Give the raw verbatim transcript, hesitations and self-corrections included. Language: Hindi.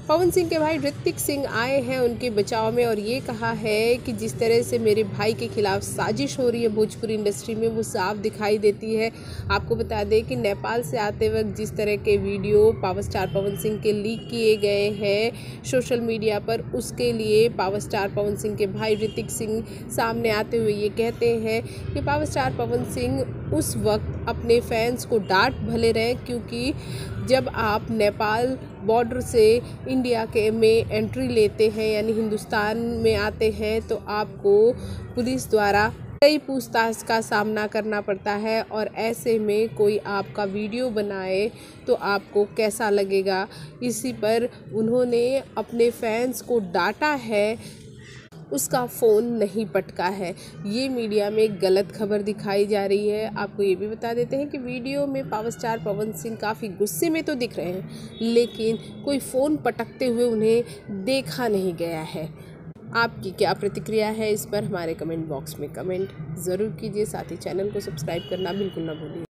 पवन सिंह के भाई ऋतिक सिंह आए हैं उनके बचाव में और ये कहा है कि जिस तरह से मेरे भाई के खिलाफ साजिश हो रही है भोजपुरी इंडस्ट्री में वो साफ दिखाई देती है। आपको बता दें कि नेपाल से आते वक्त जिस तरह के video power star Pawan Singh के लीक किए गए हैं सोशल मीडिया पर, उसके लिए पावर स्टार पवन सिंह के भाई ऋतिक सिंह सामने आते हुए ये कहते हैं कि पावर स्टार पवन सिंह उस वक्त अपने फैंस को डांट भले रहे, क्योंकि जब आप नेपाल बॉर्डर से इंडिया के में एंट्री लेते हैं यानी हिंदुस्तान में आते हैं तो आपको पुलिस द्वारा कई पूछताछ का सामना करना पड़ता है और ऐसे में कोई आपका वीडियो बनाए तो आपको कैसा लगेगा। इसी पर उन्होंने अपने फैंस को डांटा है, उसका फ़ोन नहीं पटका है। ये मीडिया में गलत खबर दिखाई जा रही है। आपको ये भी बता देते हैं कि वीडियो में पावर स्टार पवन सिंह काफ़ी गुस्से में तो दिख रहे हैं लेकिन कोई फ़ोन पटकते हुए उन्हें देखा नहीं गया है। आपकी क्या प्रतिक्रिया है इस पर हमारे कमेंट बॉक्स में कमेंट ज़रूर कीजिए। साथ ही चैनल को सब्सक्राइब करना बिल्कुल ना भूलिए।